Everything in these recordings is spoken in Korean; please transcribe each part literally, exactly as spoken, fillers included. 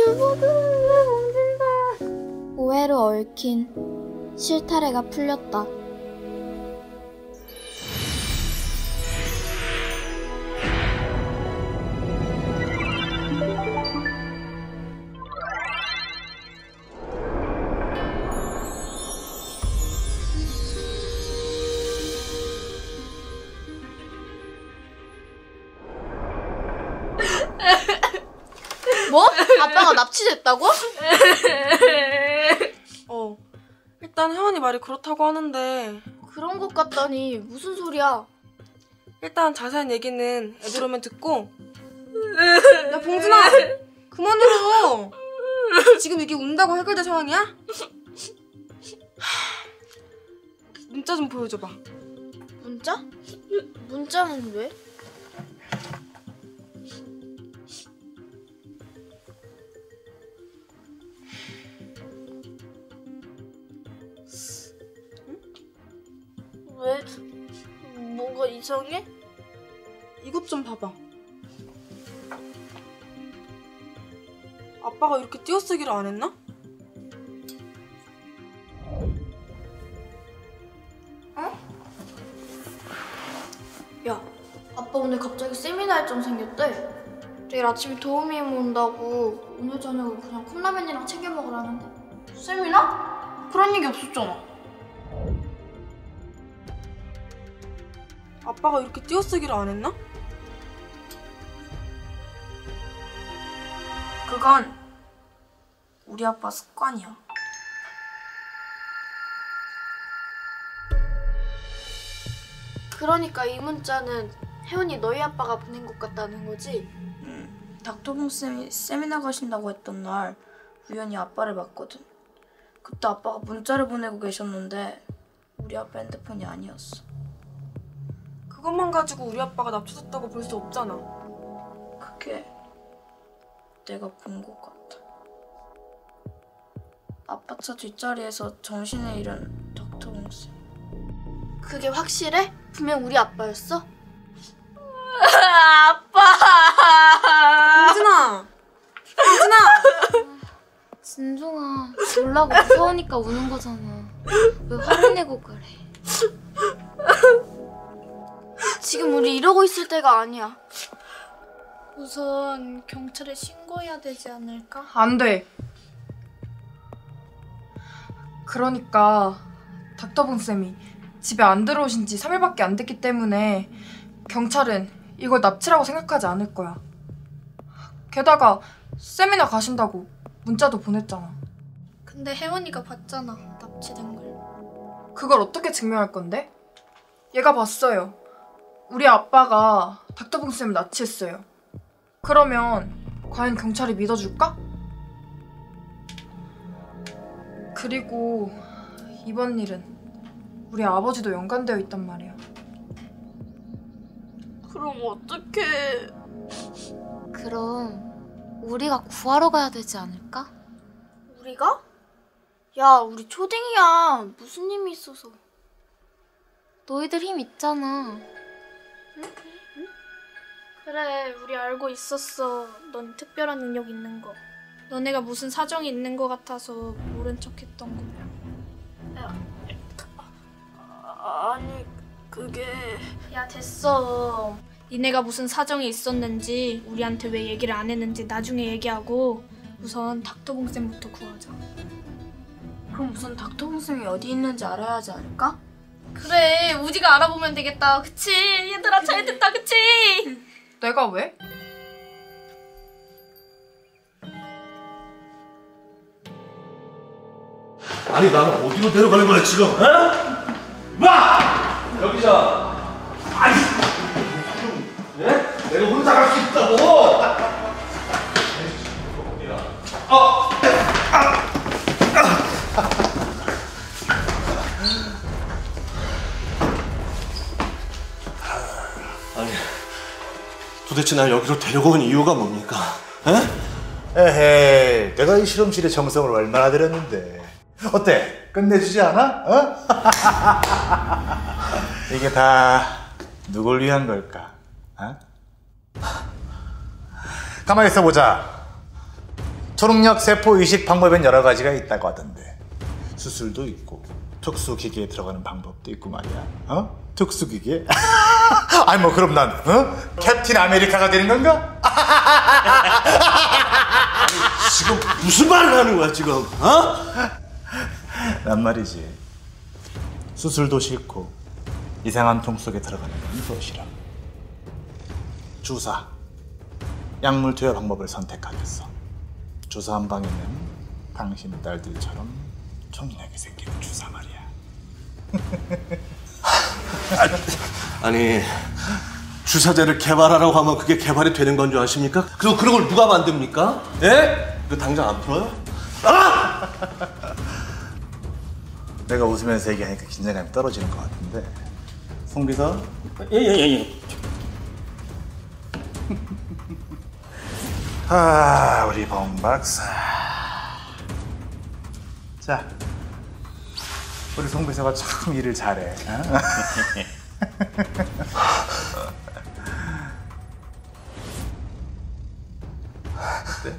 오해로 얽힌 실타래가 풀렸다. 뭐? 아빠가 납치됐다고? 어, 일단 혜원이 말이 그렇다고 하는데 그런 것 같다니 무슨 소리야? 일단 자세한 얘기는 애들 오면 듣고. 야 봉준아, 그만 울어. 지금 이게 운다고 해결될 상황이야? 문자 좀 보여줘봐. 문자? 문자는 왜? 왜? 뭔가 이상해? 이것 좀 봐봐. 아빠가 이렇게 띄어쓰기를 안 했나? 어? 야, 아빠 오늘 갑자기 세미나 일정 생겼대. 내일 아침에 도우미 온다고 오늘 저녁은 그냥 컵라면이랑 챙겨 먹으라는데. 세미나? 그런 얘기 없었잖아. 아빠가 이렇게 띄어쓰기를 안 했나? 그건 우리 아빠 습관이야. 그러니까 이 문자는 혜원이 너희 아빠가 보낸 것 같다는 거지? 응. 닥터봉 쌤이 세미나 가신다고 했던 날 우연히 아빠를 봤거든. 그때 아빠가 문자를 보내고 계셨는데 우리 아빠 핸드폰이 아니었어. 그것만 가지고 우리 아빠가 납치됐다고 볼 수 없잖아. 그게 내가 본 것 같아. 아빠 차 뒷자리에서 정신을 잃은 닥터봉 쌤. 그게 확실해? 분명 우리 아빠였어? 아빠! 봉준아! 봉준아! 진종아, 놀라고 무서우니까 우는 거잖아. 왜 화를 내고 그래? 지금 우리 이러고 있을 때가 아니야. 우선 경찰에 신고해야 되지 않을까? 안 돼. 그러니까 닥터봉 쌤이 집에 안 들어오신 지 삼 일밖에 안 됐기 때문에 경찰은 이걸 납치라고 생각하지 않을 거야. 게다가 세미나 가신다고 문자도 보냈잖아. 근데 혜원이가 봤잖아, 납치된 걸. 그걸 어떻게 증명할 건데? 얘가 봤어요. 우리 아빠가 닥터봉 쌤을 납치했어요. 그러면 과연 경찰이 믿어줄까? 그리고 이번 일은 우리 아버지도 연관되어 있단 말이야. 그럼 어떡해? 그럼 우리가 구하러 가야 되지 않을까? 우리가? 야, 우리 초딩이야. 무슨 힘이 있어서. 너희들 힘 있잖아. 응? 응? 그래, 우리 알고 있었어. 넌 특별한 능력 있는 거. 너네가 무슨 사정이 있는 거 같아서 모른 척 했던 거야. 야, 아, 아니, 그게... 야, 됐어. 니네가 무슨 사정이 있었는지 우리한테 왜 얘기를 안 했는지 나중에 얘기하고 우선 닥터봉 쌤부터 구하자. 그럼 우선 닥터봉 쌤이 어디 있는지 알아야 하지 않을까? 그래, 우지가 알아보면 되겠다. 그치? 얘들아, 잘 됐다, 그치? 내가 왜? 아니 나는 어디로 데려가는 거야 지금? 어? 마! 여기서 아니 예? 내가 혼자 갈 수 있다고. 어. 아니 도대체 날 여기로 데려온 이유가 뭡니까? 에? 에헤이, 내가 이 실험실에 정성을 얼마나 들였는데. 어때? 끝내주지 않아? 어? 이게 다 누굴 위한 걸까? 어? 가만히 있어보자. 초능력 세포 이식 방법엔 여러 가지가 있다고 하던데 수술도 있고 특수기계에 들어가는 방법도 있고 말이야. 어? 특수기계? 아니 뭐 그럼 난 어? 캡틴 아메리카가 되는 건가? 지금 무슨 말을 하는 거야 지금? 어? 난 말이지 수술도 싫고 이상한 통 속에 들어가는 건 더 싫어. 주사, 약물 투여 방법을 선택하겠어. 주사 한 방에는 당신 딸들처럼 총력이 생기는 주사 말이야. 아니 주사제를 개발하라고 하면 그게 개발이 되는 건 줄 아십니까? 그리고 그런 걸 누가 만듭니까? 예? 그 당장 안 풀어요? 아! 내가 웃으면서 얘기하니까 긴장감이 떨어지는 것 같은데 송 비서? 예예예 예, 예. 아 우리 봉 박사. 자 우리 송 비서가 참 일을 잘해. 어? 네?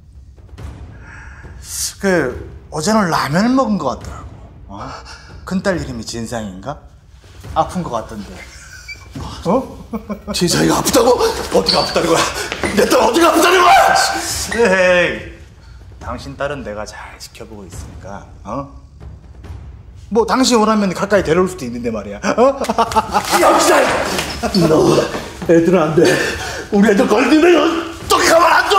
그 어제는 라면을 먹은 것 같더라고. 어? 큰딸 이름이 진상인가? 아픈 것 같던데. 어? 진상이가 아프다고? 어디가 아프다는 거야? 내 딸 어디가 아프다는 거야? 에이, 당신 딸은 내가 잘 지켜보고 있으니까. 어? 뭐 당신 원하면 가까이 데려올 수도 있는데 말이야. 어? 여기서 너 애들은 안 돼. 우리 애들 걸리면 또 가만 안 둬.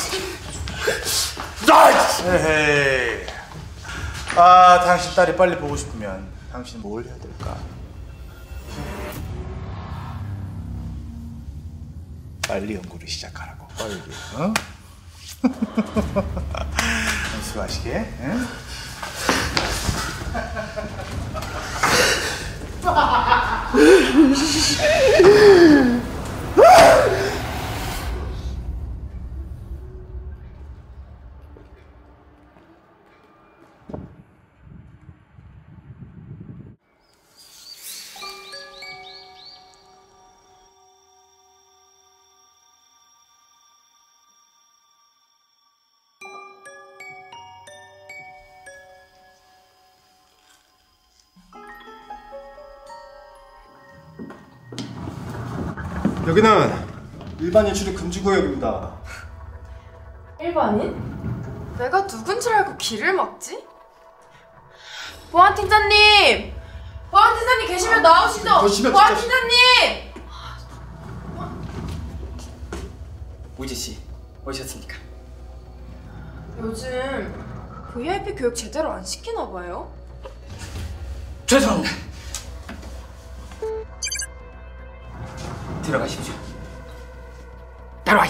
에헤이. 아, 당신 딸이 빨리 보고 싶으면 당신 뭘 해야 될까? 빨리 연구를 시작하라고. 빨리. 어? 수고하시게. 응? 여기는 일반인 출입 금지 구역입니다. 일반인? 내가 누군줄 알고 길을 막지? 보안팀장님! 보안팀장님 계시면 나오시죠! 거시면 보안팀장님! 우지 씨 오셨습니까? 요즘 브이아이피 교육 제대로 안 시키나 봐요? 죄송합니다. 들어가십시오. 따라와.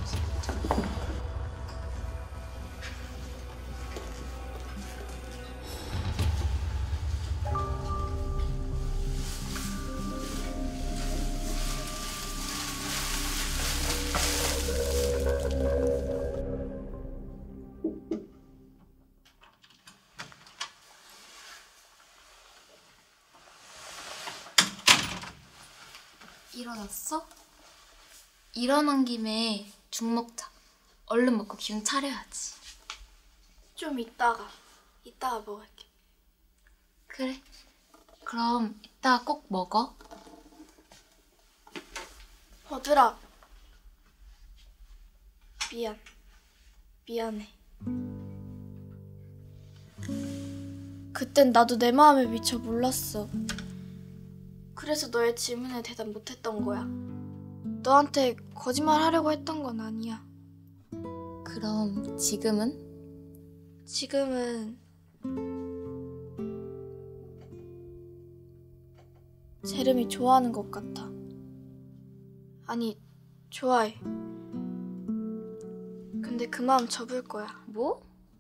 일어났어? 일어난 김에 죽 먹자. 얼른 먹고 기운 차려야지. 좀 이따가 이따가 먹을게. 그래. 그럼 이따가 꼭 먹어. 버들아, 미안. 미안해. 그땐 나도 내 마음에 미처 몰랐어. 그래서 너의 질문에 대답 못했던 거야. 너한테 거짓말 하려고 했던 건 아니야. 그럼 지금은? 지금은 제름이 좋아하는 것 같아. 아니, 좋아해. 근데 그 마음 접을 거야. 뭐?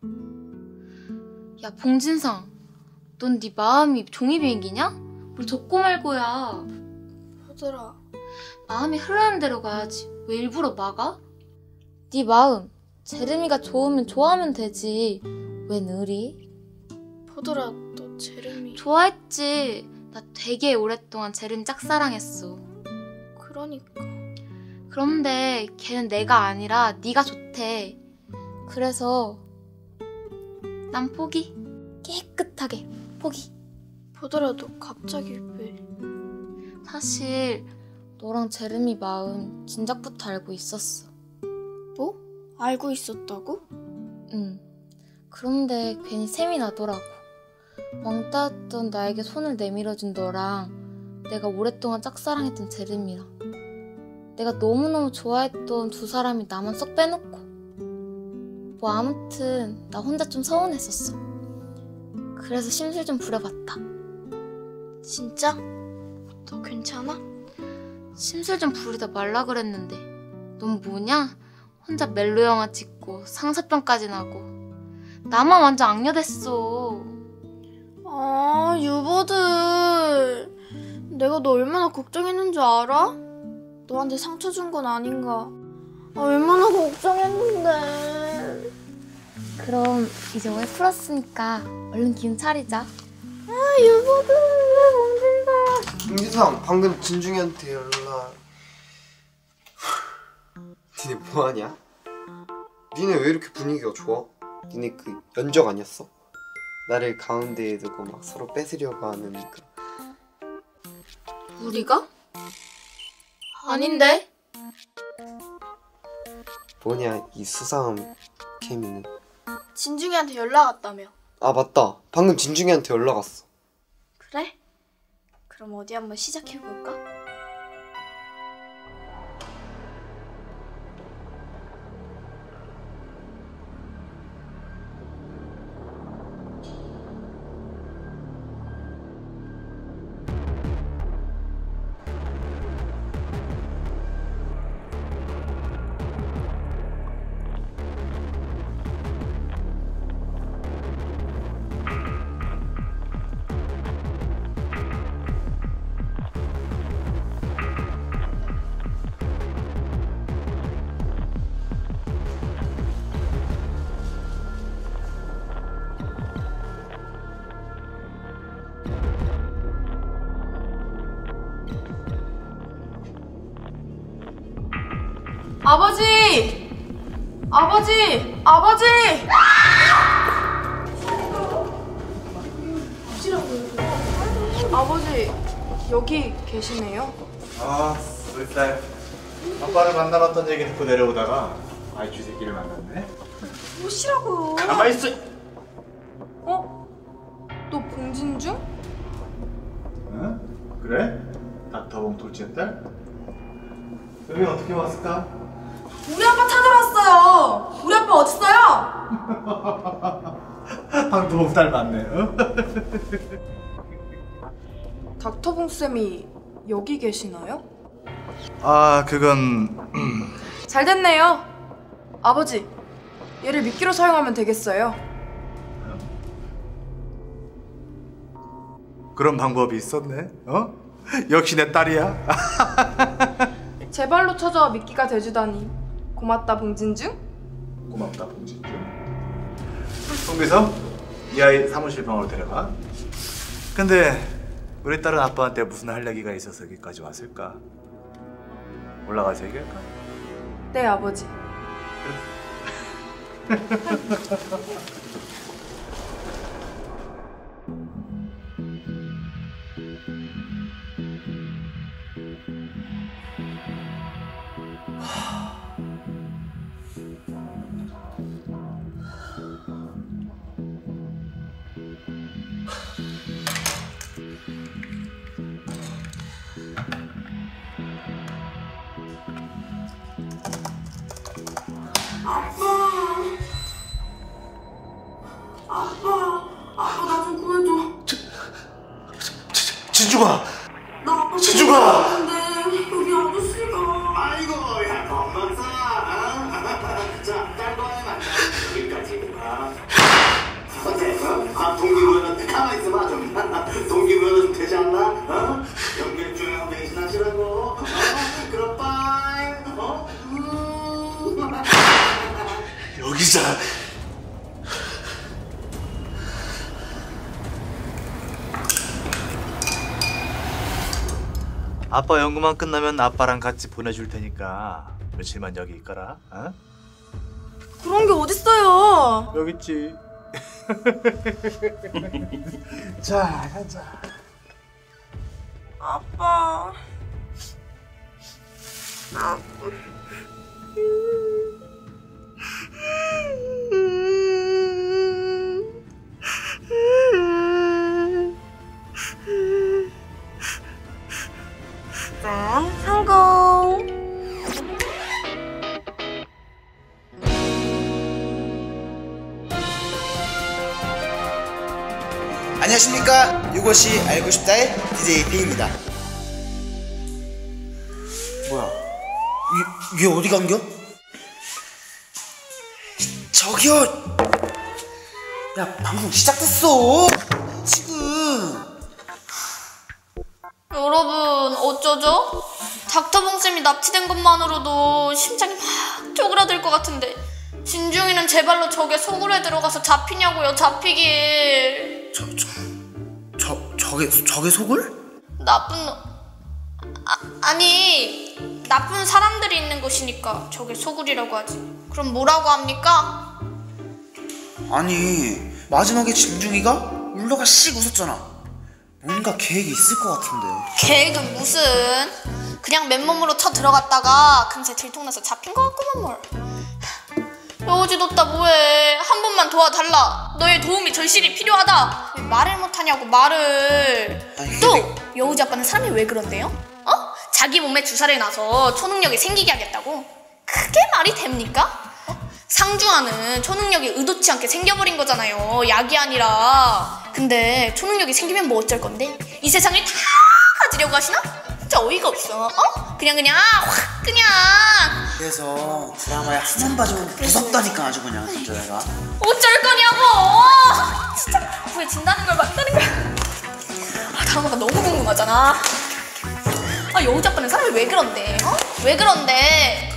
야, 봉진상. 넌 네 마음이 종이 비행기냐? 뭘 접고 말고야. 버들아, 마음이 흐르는 대로 가야지. 왜 일부러 막아? 네 마음. 제름이가 좋으면 좋아하면 되지. 왜 느리? 버들아, 너 제름이... 좋아했지. 나 되게 오랫동안 제름 짝사랑했어. 그러니까... 그런데 걔는 내가 아니라 네가 좋대. 그래서 난 포기. 깨끗하게 포기. 보더라도 갑자기 왜? 사실 너랑 제르미 마음 진작부터 알고 있었어. 뭐? 알고 있었다고? 응. 그런데 괜히 셈이 나더라고. 왕따였던 나에게 손을 내밀어준 너랑 내가 오랫동안 짝사랑했던 제르미랑 내가 너무너무 좋아했던 두 사람이 나만 쏙 빼놓고 뭐 아무튼 나 혼자 좀 서운했었어. 그래서 심술 좀 부려봤다. 진짜? 너 괜찮아? 심술 좀 부리다 말라 그랬는데 넌 뭐냐? 혼자 멜로 영화 찍고 상사병까지 나고 나만 완전 악녀됐어. 아, 유버들. 내가 너 얼마나 걱정했는 줄 알아? 너한테 상처 준 건 아닌가. 아, 얼마나 걱정했는데. 그럼 이제 오해 풀었으니까 얼른 기운 차리자. 아, 유버들. 왜 김기상, 방금 진중이한테 연락. 니네 뭐하냐? 니네 왜 이렇게 분위기가 좋아? 니네 그 연적 아니었어? 나를 가운데에 두고 막 서로 뺏으려고 하는 그... 우리가? 아닌데? 뭐냐 이 수상한 케미는. 진중이한테 연락 왔다며. 아 맞다, 방금 진중이한테 연락 왔어. 그래? 그럼 어디 한번 시작해볼까? 아버지! 아버지! 아버지! 아버지, 여기 계시네요? 아, 우리 딸 아빠를 만나러 왔던 얘기 듣고 내려오다가 아이 쥐새끼를 만났네. 오시라고요. 가만히 있어. 어? 너 봉진중? 응? 그래? 닥터봉 둘째 딸? 여기 어떻게 왔을까? 우리 아빠 찾으러 왔어요. 우리 아빠 어딨어요? 닥터봉 딸 맞네. 어? 닥터봉 쌤이 여기 계시나요? 아, 그건 잘 됐네요. 아버지, 얘를 미끼로 사용하면 되겠어요. 그런 방법이 있었네. 어? 역시 내 딸이야. 제 발로 찾아와 미끼가 돼주다니 고맙다 봉진중. 고맙다 봉진중. 송비서, 이 아이 사무실 방으로 데려가. 근데 우리 딸은 아빠한테 무슨 할 얘기가 있어서 여기까지 왔을까? 올라가서 얘기할까? 네, 아버지. 진중아! 나 아빠 진중아! 근데 여기 아저씨가. 아이고, 야, 건방사. 자, 딸 거에만 여기까지. 아. 어때? 어? 아, 동기부여는 가만히 있어봐 좀. 동기부여는 좀 되지 않나? 어? 연결 중요한 배신하시라고. 어? 그럼 빠이. 어? 음. 여기자. 아빠 연구만 끝나면 아빠랑 같이 보내줄 테니까 며칠만 여기 있거라. 어? 그런 게 어딨어요. 여기 있지. 자, 가자. 아빠. 아빠. 짠, 성공. 안녕하십니까. 이것이 알고 싶다의 디제이 핑입니다. 뭐야? 이, 이게 어디 간겨? 저기요! 야, 방송 시작됐어! 지금! 여러분 어쩌죠? 닥터봉쌤이 납치된 것만으로도 심장이 막 쪼그라들 것 같은데 진중이는 제 발로 저게 소굴에 들어가서 잡히냐고요. 잡히길. 저, 저, 저, 저게, 저게 소굴? 나쁜 놈. 아, 아니 나쁜 사람들이 있는 곳이니까 저게 소굴이라고 하지. 그럼 뭐라고 합니까? 아니, 마지막에 진중이가 울다가 씩 웃었잖아. 뭔가 계획이 있을 것 같은데. 계획은 무슨. 그냥 맨몸으로 쳐 들어갔다가 금세 들통나서 잡힌 것 같구만 뭘. 여우짓없다 뭐해. 한 번만 도와달라. 너의 도움이 절실히 필요하다. 왜 말을 못하냐고 말을. 아니, 또 근데... 여우지 아빠는 사람이 왜 그런데요? 어? 자기 몸에 주사를 놔서 초능력이 생기게 하겠다고? 그게 말이 됩니까? 어? 상중하는 초능력이 의도치 않게 생겨버린 거잖아요. 약이 아니라. 근데 초능력이 생기면 뭐 어쩔 건데? 이 세상을 다 가지려고 하시나? 진짜 어이가 없어. 어? 그냥 그냥 확 그냥. 그래서 드라마에 한 번 봐주면 무섭다니까 아주 그냥 진짜 내가. 어쩔 거냐고. 진짜 구해진다는 걸 맞다는 걸. 아, 드라마가 너무 궁금하잖아. 아, 여우지 아빠는 사람이 왜 그런데? 어? 왜 그런데?